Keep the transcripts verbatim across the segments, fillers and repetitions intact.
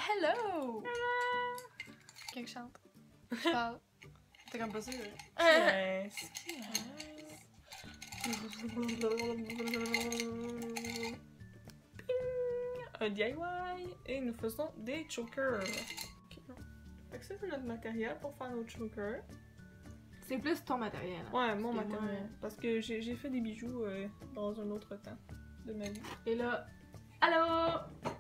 Hello! Quelqu'un qui chante. Je parle. T'es comme pas sûr. Yes. Un D I Y et nous faisons des chokers. Okay. Fait que ça c'est notre matériel pour faire nos chokers. C'est plus ton matériel. Hein, Ouais, mon parce que matériel. moi- Parce que j'ai j'ai fait des bijoux euh, dans un autre temps de ma vie. Et là, allô?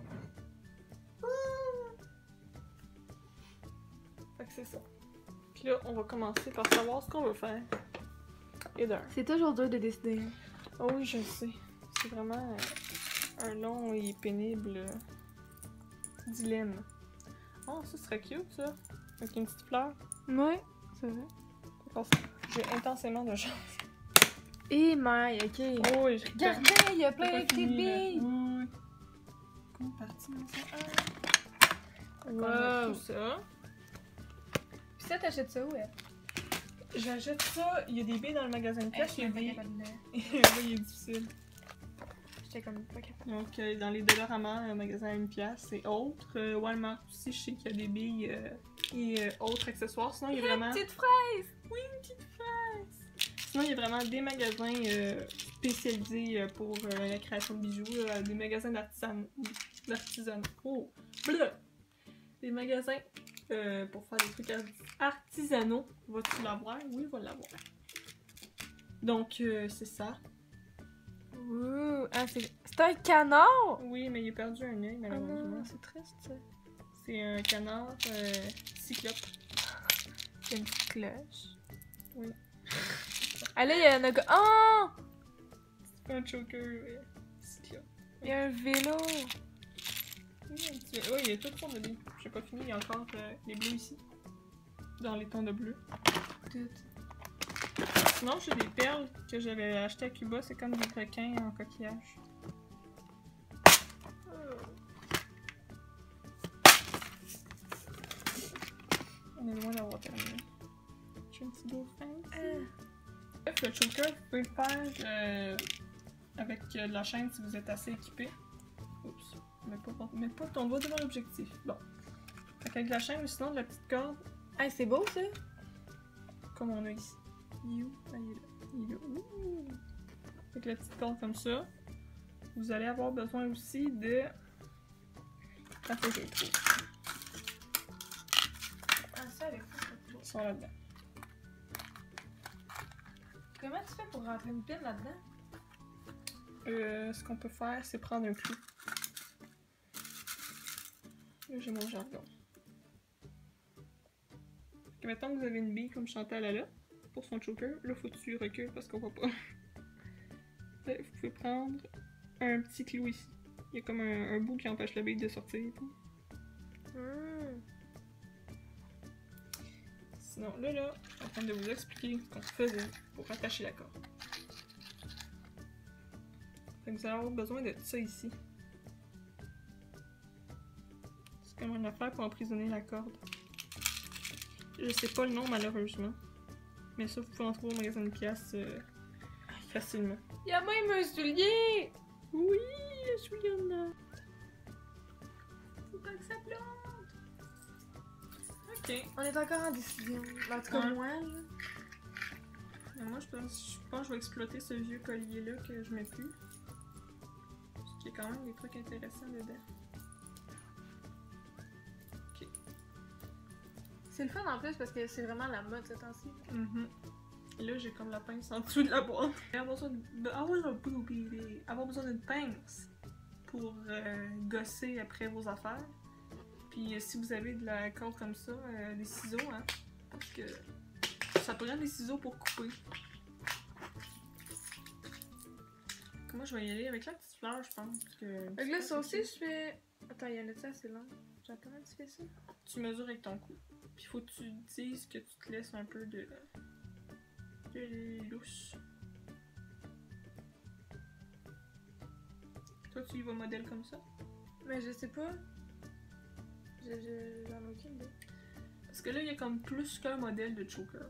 Fait que c'est ça. Puis là, on va commencer par savoir ce qu'on veut faire. Et d'un. C'est toujours dur de décider. Oh oui, je sais. C'est vraiment euh, un long et pénible euh, dilemme. Oh, ça serait cute, ça. Avec une petite fleur. Ouais, c'est vrai. Parce que j'ai intensément de chance. Et maille, ok. Oh oui, j'ai Regardez, il y a c'est plein pas de petites fini, là. billes. Oui, oui. Comment partir ça? Wow. Wow. Tout ça. Puis ça, t'achètes ça où, elle? J'achète ça. Il y a des billes dans le magasin de pièces. Il y a des. Oui, il est difficile. J'étais comme pas capable. Donc, euh, dans les Dollarama, un magasin à une pièce et autres. Euh, Walmart aussi, je sais qu'il y a des billes euh, et euh, autres accessoires. Sinon, il y a vraiment. Petite fraise! Oui, une petite fraise! Sinon, il y a vraiment des magasins euh, spécialisés euh, pour euh, la création de bijoux. Là, des magasins d'artisan... d'artisanat. Oh! Bleu! Des magasins euh, pour faire des trucs arti- artisanaux. Vas-tu l'avoir? Oui, va l'avoir. Donc, euh, c'est ça. Ouh! Ah, c'est c'est un canard! Oui, mais il a perdu un œil, malheureusement. non. C'est triste, ça. C'est un canard euh, cyclope. C'est une petite cloche. Oui. Ah là, il y a un gars. Oh! C'est un choker euh, cyclope. Il y a un vélo! Oui, un petit... ouais, il y a toutes sortes de billes. J'ai pas fini, il y a encore euh, les bleus ici. Dans les tons de bleu. Toutes. Sinon, j'ai des perles que j'avais achetées à Cuba. C'est comme des requins en coquillage. On est loin d'avoir terminé. J'ai un petit dauphin ici. Bref, le choker, vous pouvez le faire euh, avec euh, de la chaîne si vous êtes assez équipé. Oups. Mets pas, mets pas ton doigt devant l'objectif. Bon. Fait qu'avec la chaîne, ou sinon de la petite corde, Ah, c'est beau ça! comme on a ici. Il est où? Ah, il est là. Il est là. Ouh. Avec la petite corde comme ça, vous allez avoir besoin aussi de... Attends, je le trouve. Ah, ça avec ça, Ils sont là-dedans. Comment tu fais pour rentrer une pile là-dedans? Euh, ce qu'on peut faire, c'est prendre un clou. Là, j'ai mon jargon. Fait que maintenant que vous avez une bille comme Chantal a là, pour son choker, là, faut que tu recules parce qu'on voit pas. Là, vous pouvez prendre un petit clou ici. Il y a comme un, un bout qui empêche la bille de sortir et tout. Mmh. Sinon, là, là, je suis en train de vous expliquer ce qu'on faisait pour attacher la corde. Fait que vous allez avoir besoin de ça ici. C'est comme une affaire pour emprisonner la corde. Je sais pas le nom malheureusement. Mais ça, vous pouvez en trouver au magasin de pièces euh, facilement. Il y a même un soulier! Oui, je suis là. Faut pas que ça plante! Ok. On est encore en décision. En tout cas, Ouais. moi, là. Mais moi, je pense, je pense que je vais exploiter ce vieux collier-là que je mets plus. Parce qu'il y a quand même des trucs intéressants dedans. Ok. C'est le fun en plus parce que c'est vraiment la mode ce temps-ci. Mhm. Et là, j'ai comme la pince en dessous de la boîte. Avoir besoin de... avoir, avoir besoin d'une pince pour euh, gosser après vos affaires. Puis euh, si vous avez de la corde comme ça, euh, des ciseaux, hein, parce que ça prend des ciseaux pour couper. Moi, je vais y aller avec la petite fleur, je pense. Que Fait que là, ça aussi, je fais. Attends, il y en a-tu assez long? Genre, comment tu fais ça? tu mesures avec ton cou. Puis faut que tu dises que tu te laisses un peu de, de louche. Toi, tu y vas modèle comme ça? Mais je sais pas. Je, je, j'en ai aucune idée. Parce que là, il y a comme plus qu'un modèle de choker.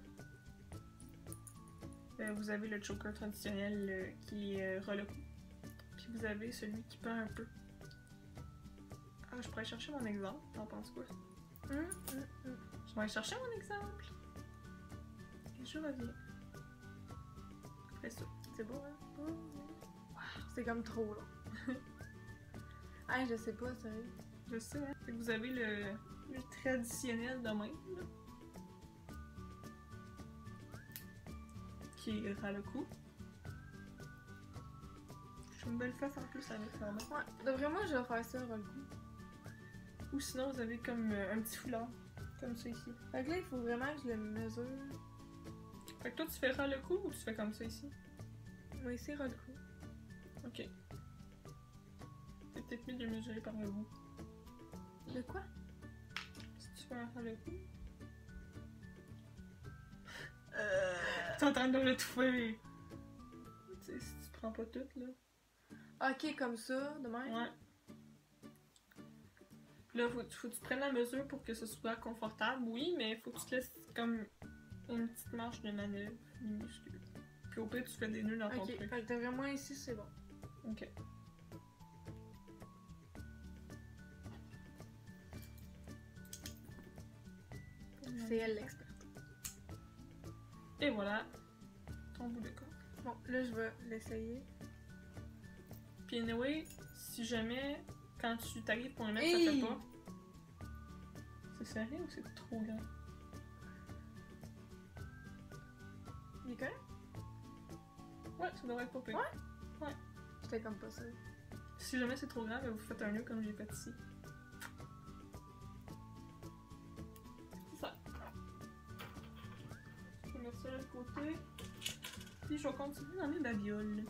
Euh, vous avez le choker traditionnel euh, qui est euh, ras le cou. Puis vous avez celui qui pend un peu. Ah, je pourrais chercher mon exemple. T'en penses quoi? Hum, hum, hum. Je vais aller chercher mon exemple. Et je reviens. Après ça. C'est beau, hein? Wow, c'est comme trop long. Ah, je sais pas, sérieux. Je sais, hein. Fait que vous avez le, le traditionnel de même, là. Qui est ras le cou. J'ai une belle face en plus avec ça. Ouais, d'après moi, je vais faire ça, ras le cou. Ou sinon, vous avez comme euh, un petit foulard. Comme ça ici. Fait que là, il faut vraiment que je le mesure. Fait que toi, tu fais ras le cou ou tu fais comme ça ici? Moi, ici, ras le cou. Ok. C'est peut-être mieux de le mesurer par le bout. De quoi? Si tu fais un ras le cou. Euh... T'es en train de l'étouffer! Tu sais, si tu prends pas tout, là. Ok, comme ça, de même? Ouais. Là, faut, faut que tu prennes la mesure pour que ce soit confortable, oui, mais faut que tu te laisses comme une petite marge de manœuvre minuscule. Puis au pire, tu fais des nœuds dans ton Ok, truc. fait que d'après moi, ici, c'est bon. Ok. C'est elle l'experte. Et voilà, ton bout de corps. Bon, là, je vais l'essayer. Puis anyway, si jamais, quand tu t'arrives pour le mettre, Hey! ça fait pas. C'est serré ou c'est trop grand? Il est correct? Ouais, ça devrait être pas pire. Ouais? J'étais comme pas sûre. Si jamais c'est trop grand, ben vous faites un nœud comme j'ai fait ici. C'est ça. Je vais mettre ça de l'autre côté. Puis je vais continuer dans mes babioles.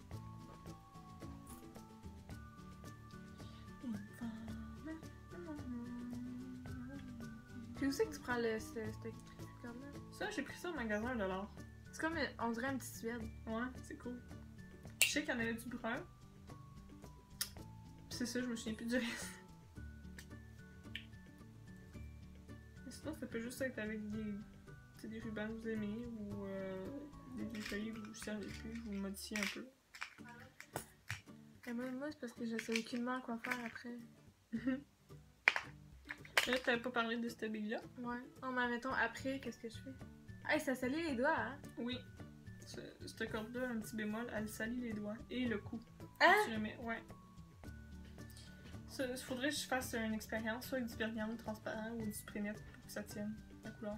Puis où c'est que tu prends le, ce, ce corde-là? Ça, j'ai pris ça au magasin un dollar. C'est comme, une- on dirait un petit suède. Ouais, c'est cool. Je sais qu'il y en avait du brun. Puis c'est ça, je me souviens plus du reste. Mais sinon, ça peut juste être avec des, tu sais, des rubans que vous aimez ou euh, des, des feuilles que vous servez plus, vous modifiez un peu. Et moi, moi c'est parce que je sais aucunement quoi faire après. Là, t'avais pas parlé de cette bille-là? Ouais. Non, mais mettons, après, qu'est-ce que je fais? Hey, ça salit les doigts, hein? Oui. Ce, cette corde-là, un petit bémol, elle salit les doigts et le cou. Hein? Tu le mets, ouais. Il faudrait que je fasse une expérience, soit avec du vernis transparent ou du spray net pour que ça tienne la couleur.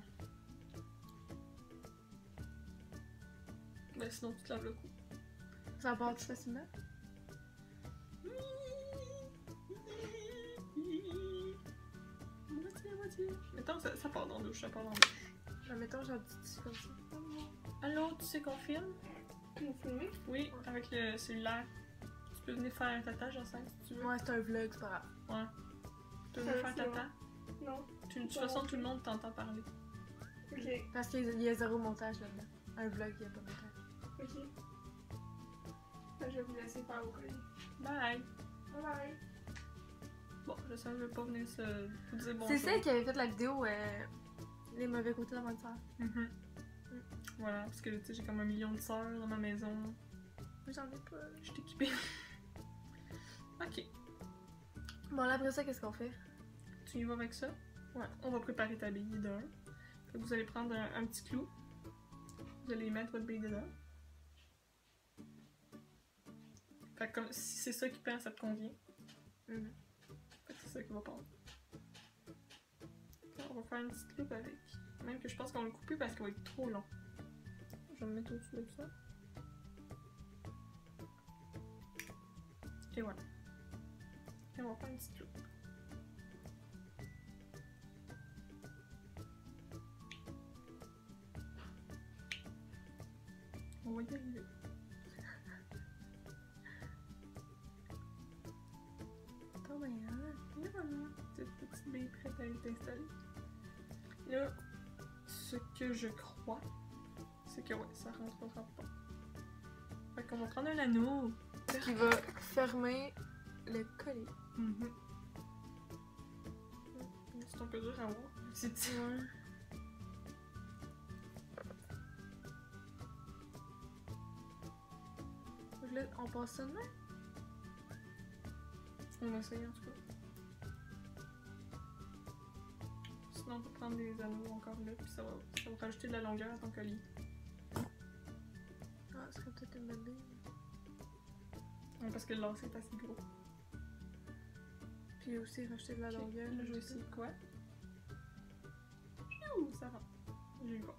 Ben sinon, tu te laves le cou. Ça part tout facilement? Moitié, moitié. Mettons que ça, ça part dans la douche, ça part dans la douche. Ben, mettons, j'ai un petit tissu comme ça. Allô, tu sais qu'on filme? Vous filmez? Oui, avec le cellulaire. Tu peux venir faire un tatage ensemble si tu veux. Ouais, c'est un vlog, c'est pas grave. Ouais. Tu peux Ça, venir faire c'est tata? Non. Tu- De toute façon, tout le monde t'entend parler. Ok. Parce qu'il y a zéro montage là-dedans. Un vlog, il n'y a pas de montage. Ok. Ben, je vais vous laisser faire au colis. Bye! Bye bye. Bon, je sais, je vais pas venir se vous dire bonjour. C'est celle qui avait fait la vidéo euh, Les mauvais côtés de la bonne sœur. Mhm. Voilà, parce que tu sais, j'ai comme un million de sœurs dans ma maison. Moi, j'en ai pas. Je suis équipée. Ok. Bon, là, après ça, qu'est-ce qu'on fait? Tu y vas avec ça? Ouais. On va préparer ta bille d'un. Fait que vous allez prendre un, un petit clou. Vous allez mettre votre bille dedans. Fait que comme, si c'est ça qui pend, ça te convient. Mhm. Fait que c'est ça qui va pendre. On va faire une petite loupe avec. Même que je pense qu'on va le couper parce qu'il va être trop long. Je vais me mettre au-dessus de ça. Et voilà. Et on va faire une petite loupe. On va y arriver. Attends, ben, hein. Et voilà, cette petite bille prête à être installée. Là, ce que je crois, c'est que ouais, ça rentrera pas. Fait qu'on va prendre un anneau. Qui va fermer le collier. Mm-hmm. C'est un peu dur à voir. C'est petit. Ouais. Donc là, on passe ça de même? On va essayer en tout cas. sinon on peut prendre des anneaux encore là, puis ça va, ça va rajouter de la longueur à ton collier. Ah, ce serait peut-être une bonne idée. Ouais, parce que le lacet est assez gros. Puis aussi rajouter de la Ok, longueur. là, je vais essayer quoi? Ouh, ça va. J'ai eu peur.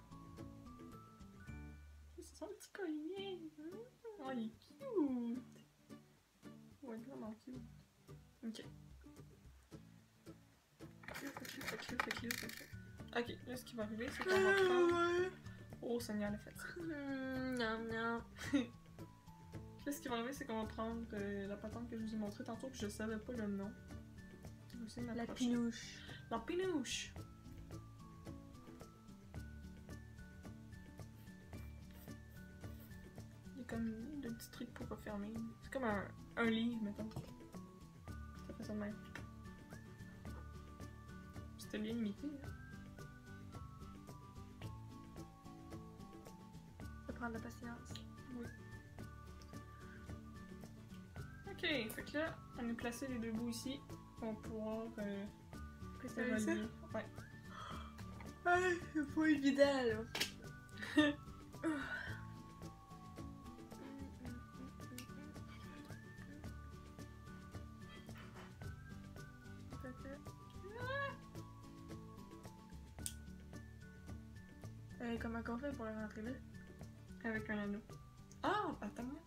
C'est son petit collier. Mmh. Oh, il est cute. Ouais, vraiment cute. Ok. Cute, cute, cute, cute, cute. Ok, là, ce qui va arriver, c'est qu'on va prendre... Oh, Seigneur, le fait. Mmh, miam, miam. Là, ce qui va arriver, c'est qu'on va prendre euh, la patente que je vous ai montrée tantôt, puis je savais pas le nom. Je vais essayer de La m'approcher. pinouche. La pinouche. Il y a comme des petits trucs pour refermer. C'est comme un, un livre, mettons. Ça fait ça de même. C'était bien imité, hein? Ça prend de la patience. Oui. Ok, fait que là, on a placé les deux bouts ici. On va pouvoir euh, Puis les ça va ça? relier. Ouais. Ah, c'est pas évident, là. Euh, comment qu'on fait pour le rentrer là? Avec un anneau. Ah, attends-moi.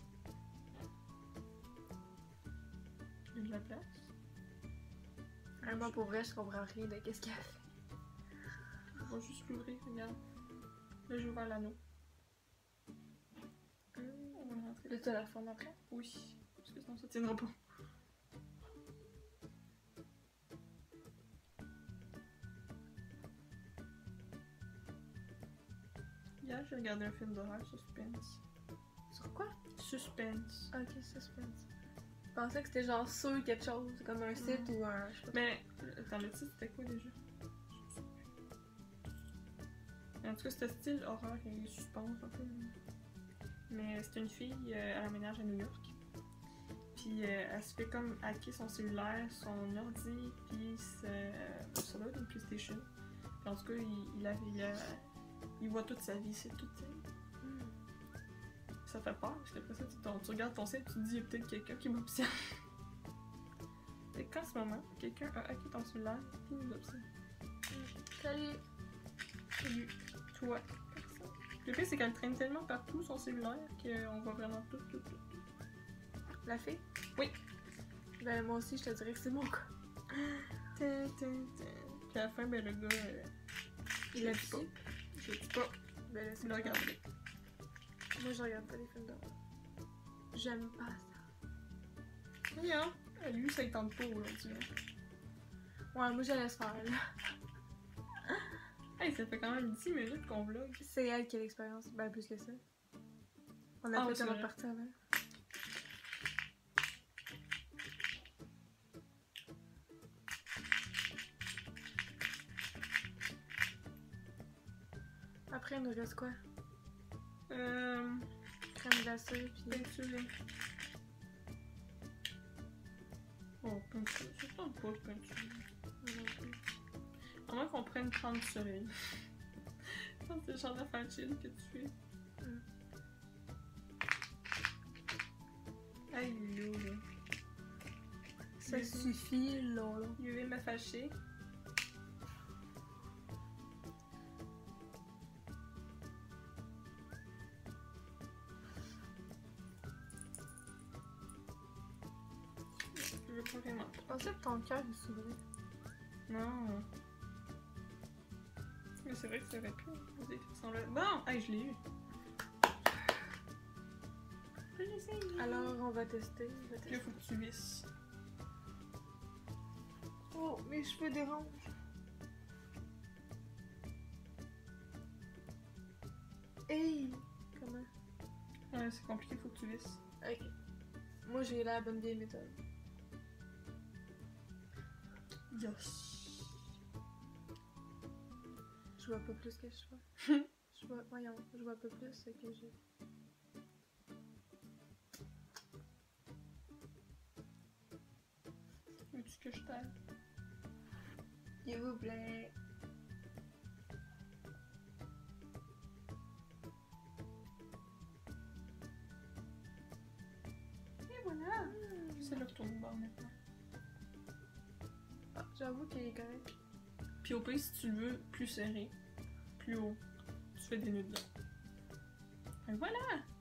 Il y a de la place. Vraiment, pour vrai, je comprends rien de qu'est-ce qu'elle fait. On va juste l'ouvrir, regarde. Là, j'ai ouvert l'anneau. Hum. On va le rentrer. Là, t'as la forme après? Oui, parce que sinon ça tiendra pas. Hier, j'ai regardé un film d'horreur, Suspense. Sur quoi? Suspense. Ok, suspense. Je pensais que c'était genre sur quelque chose, comme un site Mm. ou un. Je sais pas. Mais, attends, le titre c'était quoi déjà? En tout cas, c'était style horreur et suspense un peu. Mais c'est une fille, euh, elle emménage à New York. Puis euh, elle se fait comme hacker son cellulaire, son ordi, puis ça, ça doit être une PlayStation. Puis en tout cas, il, il, a, il, a, il voit toute sa vie, c'est toute sa vie. Mm. Ça fait peur, parce qu'après ça, tu, ton- tu regardes ton site, tu te dis, il y a peut-être quelqu'un qui m'observe. Fait qu'en ce moment, quelqu'un a hacké ton cellulaire, puis nous observe. Salut! Salut, toi, personne. Le pire, c'est qu'elle traîne tellement partout son cellulaire qu'on voit vraiment tout, tout, tout, tout. La fille? Oui. Ben, moi aussi, je te dirais que c'est mon cas. Tin, tin, tin. Puis à la fin, ben le gars, euh, Il je a le dis dit pas. Je le dis pas. Ben là, Tu c'est l'as pas regardé. grave. Moi, je regarde pas les films d'horreur. J'aime pas ça. Oui, hein? À lui, ça ne tente pas aujourd'hui. Hein. Ouais, moi, je laisse faire, là. Hey, ça fait quand même dix minutes qu'on vlog. C'est elle qui a l'expérience. Ben, plus que ça. On a Ah, oui, fait c'est une autre vrai. partie avant. Après, il nous reste quoi? Euh. Crème glacée, puis... Peinture. Oh, peinture. Je ne tente pas de peinture. À moins qu'on prenne trente soleil. Ça, c'est le genre d'affaire chill que tu fais. Mm. Aïe, là. Ça Oui. suffit, là, là. U V m'a fâché. Je veux pas vraiment. Je pensais que ton cœur il s'ouvrait. Non. Mais c'est vrai que ça aurait pu. Vous êtes sans le. Bon! Hey, je l'ai eu. Je l'ai essayé. Alors, on va tester. On va Là, tester. faut que tu visses. Oh, mes cheveux dérangent. Hey! Comment? Ouais, c'est compliqué, faut que tu visses. Ok. Moi, j'ai la bonne vieille méthode. Yes. Je vois pas plus que je vois. Je vois, voyons, je vois pas plus que j'ai. Veux-tu que je t'aide? S'il vous plaît. honnêtement. Ah, j'avoue qu'il est correct. Puis au pire, si tu le veux plus serré, plus haut, tu fais des nœuds dedans. Et voilà!